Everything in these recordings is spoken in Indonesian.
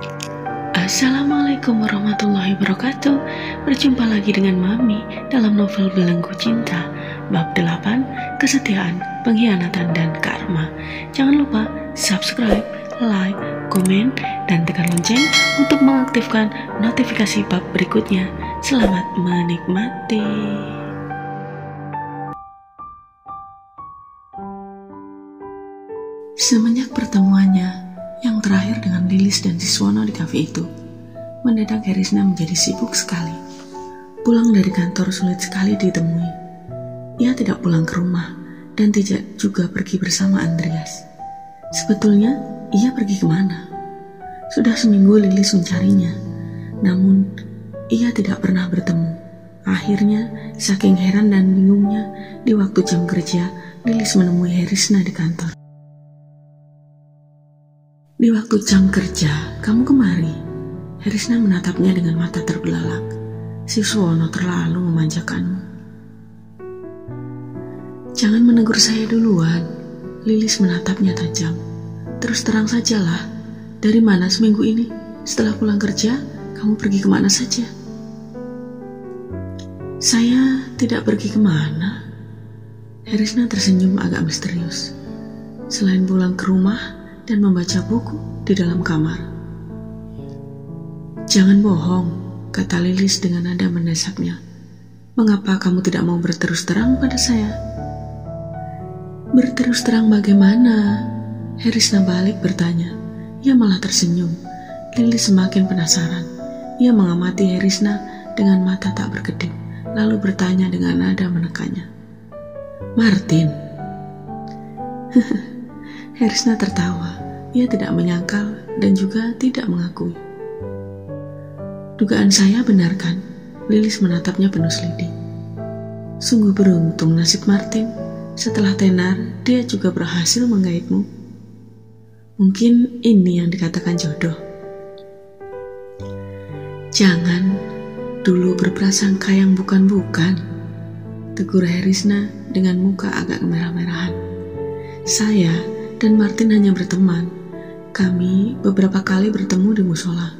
Assalamualaikum warahmatullahi wabarakatuh. Berjumpa lagi dengan Mami dalam novel Belenggu Cinta Bab 8, Kesetiaan, Pengkhianatan, dan Karma. Jangan lupa subscribe, like, komen, dan tekan lonceng untuk mengaktifkan notifikasi bab berikutnya. Selamat menikmati. Semenjak pertemuannya yang terakhir dengan Lilis dan Siswono di kafe itu, mendadak Herisna menjadi sibuk sekali. Pulang dari kantor sulit sekali ditemui. Ia tidak pulang ke rumah dan tidak juga pergi bersama Andreas. Sebetulnya ia pergi kemana? Sudah seminggu Lilis mencarinya, namun ia tidak pernah bertemu. Akhirnya, saking heran dan bingungnya, di waktu jam kerja, Lilis menemui Herisna di kantor. Di waktu jam kerja, kamu kemari? Herisna menatapnya dengan mata terbelalak. Siswono terlalu memanjakanmu. Jangan menegur saya duluan. Lilis menatapnya tajam. Terus terang sajalah. Dari mana seminggu ini? Setelah pulang kerja, kamu pergi kemana saja? Saya tidak pergi kemana. Herisna tersenyum agak misterius. Selain pulang ke rumah dan membaca buku di dalam kamar. Jangan bohong, kata Lilis dengan nada mendesaknya. Mengapa kamu tidak mau berterus terang pada saya? Berterus terang bagaimana? Herisna balik bertanya. Ia malah tersenyum. Lilis semakin penasaran. Ia mengamati Herisna dengan mata tak berkedip, lalu bertanya dengan nada menekannya. Martin. Herisna tertawa. Ia tidak menyangkal dan juga tidak mengakui. Dugaan saya benar kan? Lilis menatapnya penuh selidik. Sungguh beruntung nasib Martin. Setelah tenar, dia juga berhasil menggaitmu. Mungkin ini yang dikatakan jodoh. Jangan dulu berprasangka yang bukan-bukan, tegur Herisna dengan muka agak merah-merahan. Saya dan Martin hanya berteman. Kami beberapa kali bertemu di musola.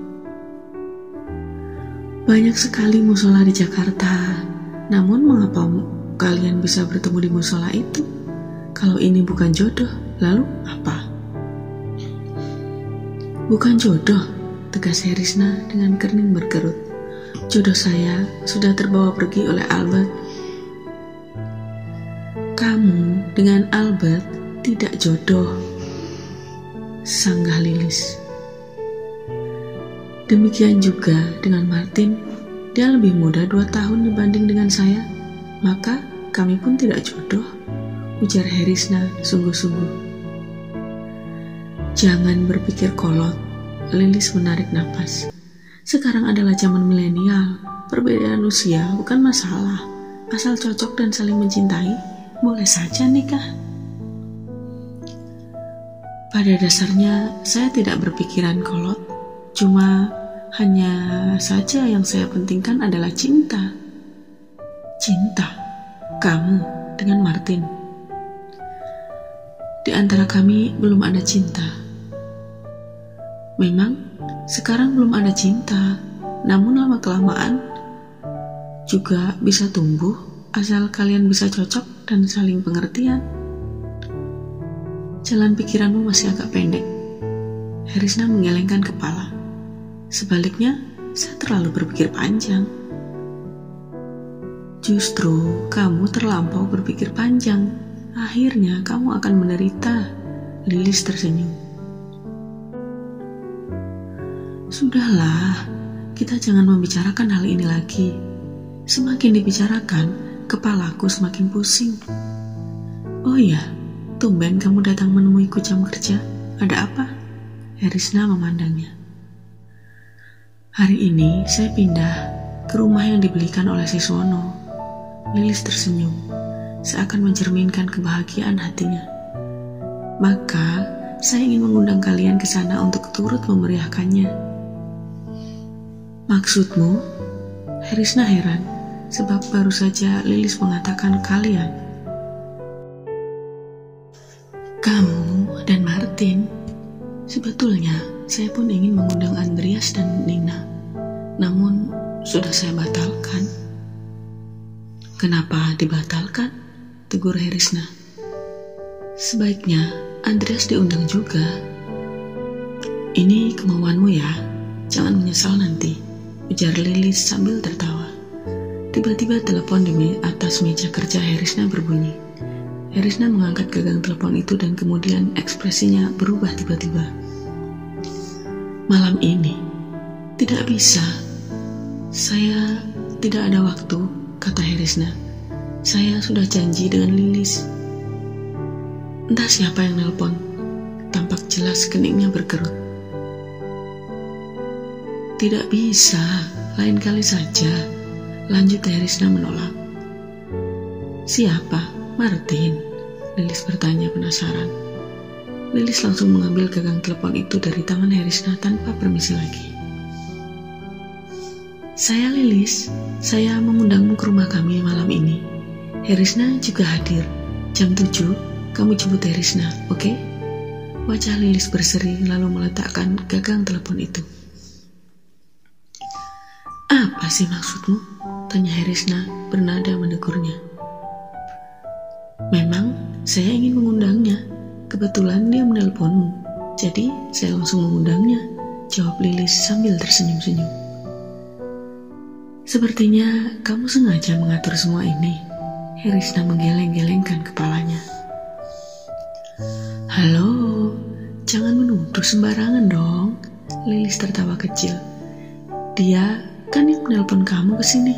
Banyak sekali musola di Jakarta. Namun mengapa kalian bisa bertemu di musola itu? Kalau ini bukan jodoh, lalu apa? Bukan jodoh, tegas Herisna dengan kening berkerut. Jodoh saya sudah terbawa pergi oleh Albert. Kamu dengan Albert tidak jodoh, sanggah Lilis. Demikian juga dengan Martin. Dia lebih muda 2 tahun dibanding dengan saya. Maka kami pun tidak jodoh, ujar Herisna sungguh-sungguh. Jangan berpikir kolot. Lilis menarik napas. Sekarang adalah zaman milenial. Perbedaan usia bukan masalah. Asal cocok dan saling mencintai, boleh saja nikah. Pada dasarnya, saya tidak berpikiran kolot. Cuma hanya saja yang saya pentingkan adalah cinta. Cinta? Kamu dengan Martin? Di antara kami belum ada cinta. Memang sekarang belum ada cinta, namun lama-kelamaan juga bisa tumbuh asal kalian bisa cocok dan saling pengertian. Jalan pikiranmu masih agak pendek. Herisna menggelengkan kepala. Sebaliknya, saya terlalu berpikir panjang. Justru kamu terlampau berpikir panjang. Akhirnya kamu akan menderita. Lilis tersenyum. Sudahlah, kita jangan membicarakan hal ini lagi. Semakin dibicarakan, kepalaku semakin pusing. Oh iya, tumben kamu datang menemuiku jam kerja. Ada apa? Herisna memandangnya. Hari ini saya pindah ke rumah yang dibelikan oleh Siswono. Lilis tersenyum, seakan mencerminkan kebahagiaan hatinya. Maka, saya ingin mengundang kalian ke sana untuk turut memeriahkannya. Maksudmu? Herisna heran, sebab baru saja Lilis mengatakan kalian. Kamu dan Martin. Sebetulnya saya pun ingin mengundang Andreas dan Nina. Namun, sudah saya batalkan. Kenapa dibatalkan? Tegur Herisna. Sebaiknya Andreas diundang juga. Ini kemauanmu ya, jangan menyesal nanti, ujar Lilis sambil tertawa. Tiba-tiba telepon di atas meja kerja Herisna berbunyi. Herisna mengangkat gagang telepon itu dan kemudian ekspresinya berubah tiba-tiba. Malam ini, tidak bisa. Saya tidak ada waktu, kata Herisna. Saya sudah janji dengan Lilis. Entah siapa yang nelpon. Tampak jelas keningnya berkerut. Tidak bisa, lain kali saja, lanjut Herisna menolak. Siapa? Martin? Lilis bertanya penasaran. Lilis langsung mengambil gagang telepon itu dari tangan Herisna tanpa permisi lagi. Saya Lilis, saya mengundangmu ke rumah kami malam ini. Herisna juga hadir. Jam 7, kamu jemput Herisna, oke? Wajah Lilis berseri lalu meletakkan gagang telepon itu. Apa sih maksudmu? Tanya Herisna bernada menegurnya. Memang saya ingin mengundangnya. Kebetulan dia menelponmu, jadi saya langsung mengundangnya, jawab Lilis sambil tersenyum-senyum. Sepertinya kamu sengaja mengatur semua ini. Herisna menggeleng-gelengkan kepalanya. Halo, jangan menuduh sembarangan dong. Lilis tertawa kecil. Dia kan yang menelpon kamu ke sini.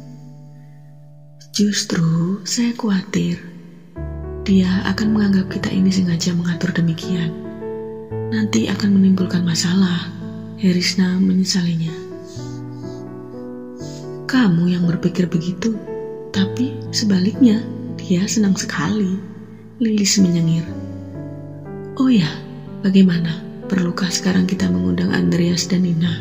Justru saya khawatir dia akan menganggap kita ini sengaja mengatur demikian. Nanti akan menimbulkan masalah. Herisna menyesalinya. Kamu yang berpikir begitu, tapi sebaliknya dia senang sekali. Lilis menyengir. Oh ya, bagaimana? Perlukah sekarang kita mengundang Andreas dan Nina?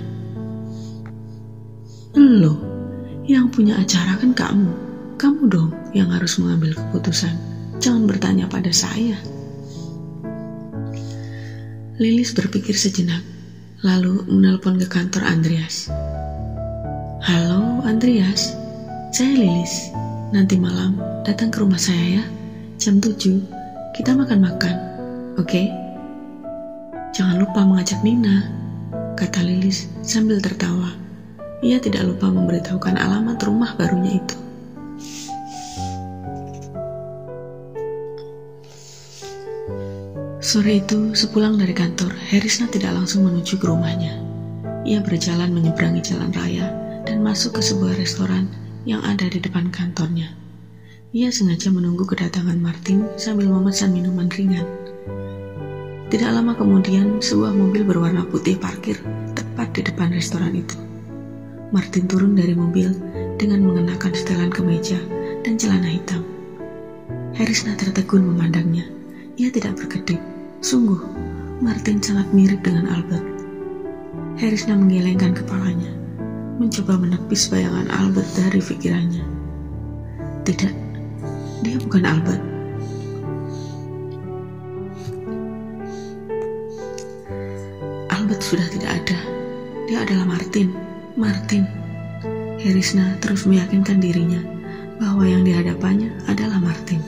Loh, yang punya acara kan kamu. Kamu dong yang harus mengambil keputusan. Jangan bertanya pada saya. Lilis berpikir sejenak, lalu menelpon ke kantor Andreas. Halo Andreas, saya Lilis. Nanti malam datang ke rumah saya ya. Jam 7, kita makan-makan, oke? Jangan lupa mengajak Nina, kata Lilis sambil tertawa. Ia tidak lupa memberitahukan alamat rumah barunya itu. Sore itu, sepulang dari kantor, Herisna tidak langsung menuju ke rumahnya. Ia berjalan menyeberangi jalan raya dan masuk ke sebuah restoran yang ada di depan kantornya. Ia sengaja menunggu kedatangan Martin sambil memesan minuman ringan. Tidak lama kemudian, sebuah mobil berwarna putih parkir tepat di depan restoran itu. Martin turun dari mobil dengan mengenakan setelan kemeja dan celana hitam. Herisna tertegun memandangnya. Ia tidak berkedip. Sungguh, Martin sangat mirip dengan Albert. Herisna menggelengkan kepalanya, mencoba menepis bayangan Albert dari pikirannya. Tidak, dia bukan Albert. Albert sudah tidak ada. Dia adalah Martin. Martin. Herisna terus meyakinkan dirinya bahwa yang dihadapannya adalah Martin.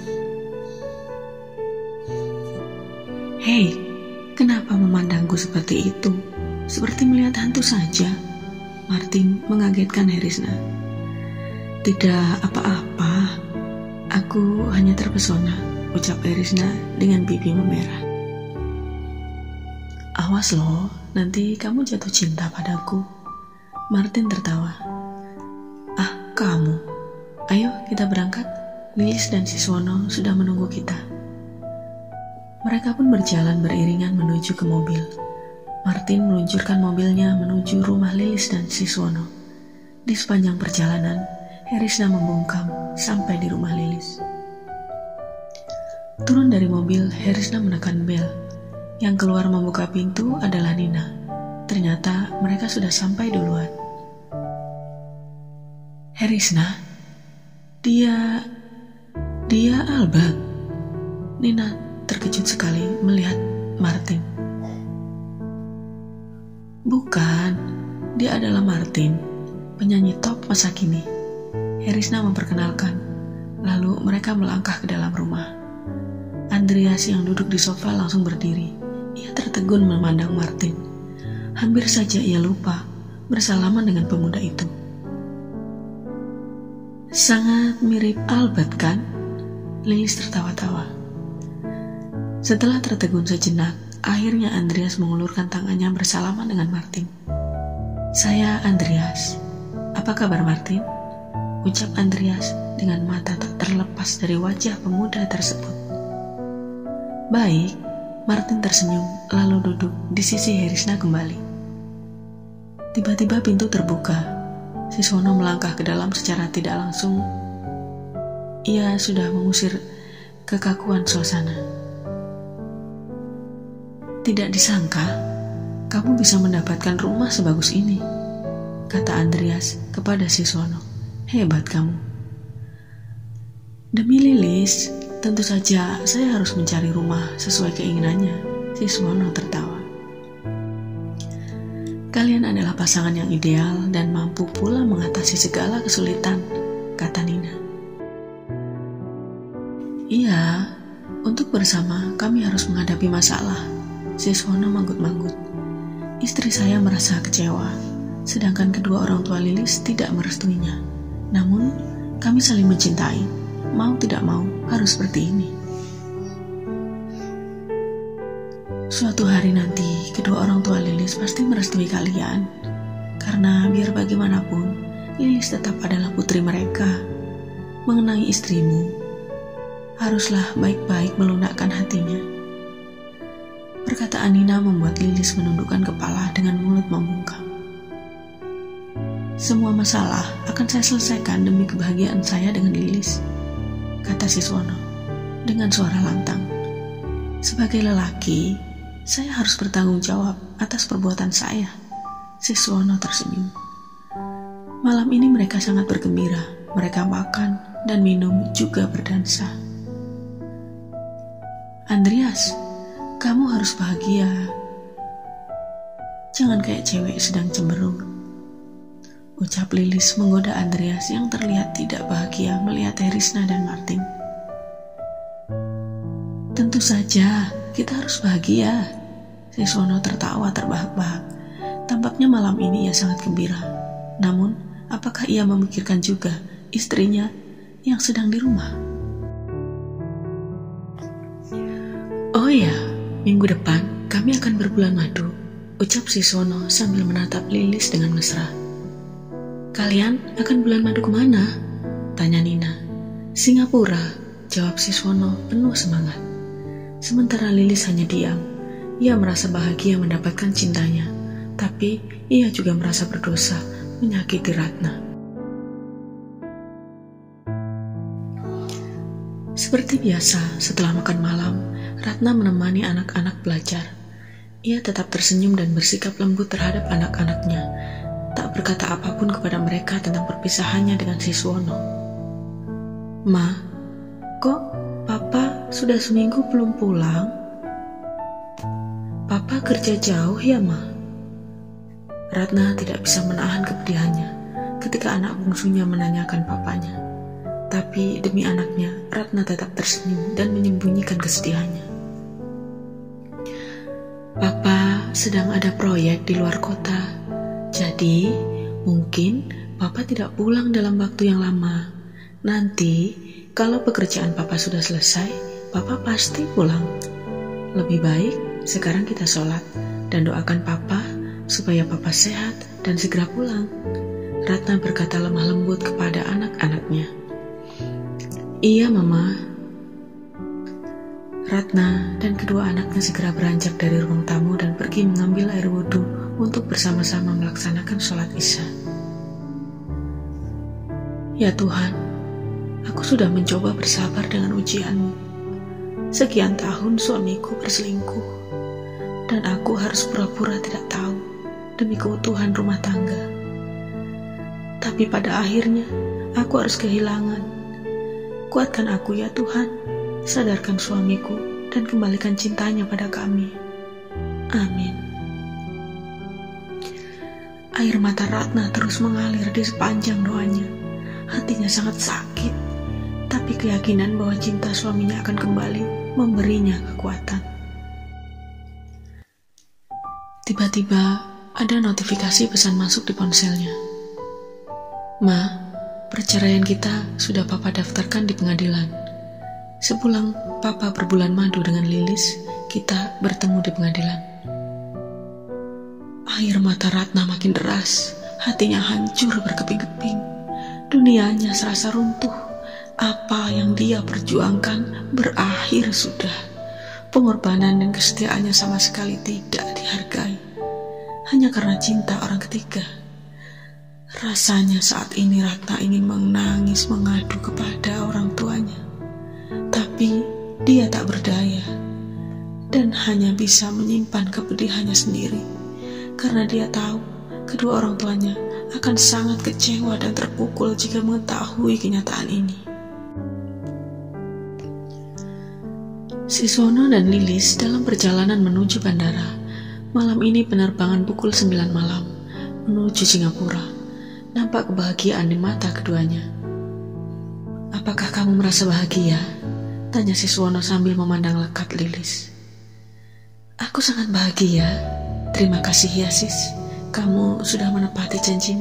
Hei, kenapa memandangku seperti itu? Seperti melihat hantu saja. Martin mengagetkan Herisna. Tidak apa-apa, aku hanya terpesona, ucap Herisna dengan pipi memerah. Awas loh, nanti kamu jatuh cinta padaku. Martin tertawa. Ah, kamu. Ayo kita berangkat. Lilis dan Siswono sudah menunggu kita. Mereka pun berjalan beriringan menuju ke mobil. Martin meluncurkan mobilnya menuju rumah Lilis dan Siswono. Di sepanjang perjalanan, Herisna membungkam sampai di rumah Lilis. Turun dari mobil, Herisna menekan bel. Yang keluar membuka pintu adalah Nina. Ternyata mereka sudah sampai duluan. Herisna, dia Albert. Nina terkejut sekali melihat Martin. Bukan, dia adalah Martin, penyanyi top masa kini. Herisna memperkenalkan, lalu mereka melangkah ke dalam rumah. Andreas yang duduk di sofa langsung berdiri. Ia tertegun memandang Martin. Hampir saja ia lupa bersalaman dengan pemuda itu. Sangat mirip Albert kan? Lilis tertawa-tawa. Setelah tertegun sejenak, akhirnya Andreas mengulurkan tangannya bersalaman dengan Martin. Saya Andreas. Apa kabar Martin? Ucap Andreas dengan mata tak terlepas dari wajah pemuda tersebut. Baik, Martin tersenyum lalu duduk di sisi Herisna kembali. Tiba-tiba pintu terbuka. Siswono melangkah ke dalam secara tidak langsung. Ia sudah mengusir kekakuan suasana. Tidak disangka, kamu bisa mendapatkan rumah sebagus ini, kata Andreas kepada Siswono. Hebat kamu. Demi Lilis, tentu saja saya harus mencari rumah sesuai keinginannya, Siswono tertawa. Kalian adalah pasangan yang ideal dan mampu pula mengatasi segala kesulitan, kata Nina. Iya, untuk bersama kami harus menghadapi masalah. Siswono manggut-manggut. Istri saya merasa kecewa, sedangkan kedua orang tua Lilis tidak merestuinya. Namun, kami saling mencintai. Mau tidak mau, harus seperti ini. Suatu hari nanti, kedua orang tua Lilis pasti merestui kalian. Karena biar bagaimanapun, Lilis tetap adalah putri mereka. Mengenai istrimu, haruslah baik-baik melunakkan hatinya. Perkataan Nina membuat Lilis menundukkan kepala dengan mulut membungkam. Semua masalah akan saya selesaikan demi kebahagiaan saya dengan Lilis, kata Siswono dengan suara lantang. Sebagai lelaki, saya harus bertanggung jawab atas perbuatan saya. Siswono tersenyum. Malam ini mereka sangat bergembira. Mereka makan dan minum juga berdansa. Andreas, kamu harus bahagia. Jangan kayak cewek sedang cemberut, ucap Lilis menggoda Andreas yang terlihat tidak bahagia melihat Herisna dan Martin. Tentu saja, kita harus bahagia. Siswono tertawa terbahak-bahak. Tampaknya malam ini ia sangat gembira. Namun, apakah ia memikirkan juga istrinya yang sedang di rumah? Oh ya, minggu depan kami akan berbulan madu, ucap Siswono sambil menatap Lilis dengan mesra. Kalian akan bulan madu kemana? Tanya Nina. Singapura, jawab Siswono penuh semangat. Sementara Lilis hanya diam. Ia merasa bahagia mendapatkan cintanya, tapi ia juga merasa berdosa menyakiti Ratna. Seperti biasa, setelah makan malam, Ratna menemani anak-anak belajar. Ia tetap tersenyum dan bersikap lembut terhadap anak-anaknya, tak berkata apapun kepada mereka tentang perpisahannya dengan Siswono. Ma, kok Papa sudah seminggu belum pulang? Papa kerja jauh ya, Ma? Ratna tidak bisa menahan kepedihannya ketika anak bungsunya menanyakan papanya. Tapi demi anaknya, Ratna tetap tersenyum dan menyembunyikan kesedihannya. Papa sedang ada proyek di luar kota, jadi mungkin Papa tidak pulang dalam waktu yang lama. Nanti, kalau pekerjaan Papa sudah selesai, Papa pasti pulang. Lebih baik sekarang kita sholat dan doakan Papa supaya Papa sehat dan segera pulang. Ratna berkata lemah lembut kepada anak-anaknya. Iya, Mama. Ratna dan kedua anaknya segera beranjak dari ruang tamu dan pergi mengambil air wudhu untuk bersama-sama melaksanakan sholat Isya. Ya Tuhan, aku sudah mencoba bersabar dengan ujianmu. Sekian tahun suamiku berselingkuh, dan aku harus pura-pura tidak tahu demi keutuhan rumah tangga. Tapi pada akhirnya, aku harus kehilangan. Kuatkan aku ya Tuhan, sadarkan suamiku dan kembalikan cintanya pada kami. Amin. Air mata Ratna terus mengalir di sepanjang doanya. Hatinya sangat sakit, tapi keyakinan bahwa cinta suaminya akan kembali memberinya kekuatan. Tiba-tiba ada notifikasi pesan masuk di ponselnya. "Ma, perceraian kita sudah Papa daftarkan di pengadilan. Sepulang Papa berbulan madu dengan Lilis, kita bertemu di pengadilan." Air mata Ratna makin deras, hatinya hancur berkeping-keping. Dunianya serasa runtuh. Apa yang dia perjuangkan berakhir sudah. Pengorbanan dan kesetiaannya sama sekali tidak dihargai. Hanya karena cinta orang ketiga. Rasanya saat ini Ratna ingin menangis mengadu kepada orang tuanya. Tapi dia tak berdaya. Dan hanya bisa menyimpan kepedihannya sendiri. Karena dia tahu kedua orang tuanya akan sangat kecewa dan terpukul jika mengetahui kenyataan ini. Siswono dan Lilis dalam perjalanan menuju bandara. Malam ini penerbangan pukul 9 malam menuju Singapura. Nampak kebahagiaan di mata keduanya. "Apakah kamu merasa bahagia?" tanya Siswono sambil memandang lekat Lilis. "Aku sangat bahagia. Terima kasih ya sis, kamu sudah menepati janjimu.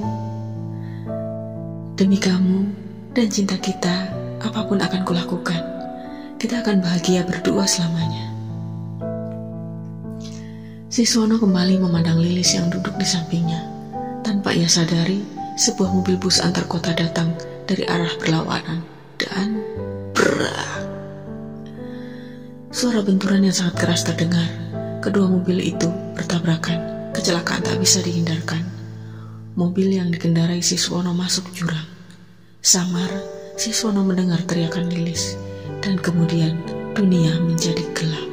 Demi kamu dan cinta kita, apapun akan kulakukan. Kita akan bahagia berdua selamanya." Siswono kembali memandang Lilis yang duduk di sampingnya. Tanpa ia sadari, sebuah mobil bus antar kota datang dari arah berlawanan dan brak. Suara benturan yang sangat keras terdengar. Kedua mobil itu bertabrakan. Kecelakaan tak bisa dihindarkan. Mobil yang dikendarai Siswono masuk jurang. Samar, Siswono mendengar teriakan Lilis, dan kemudian dunia menjadi gelap.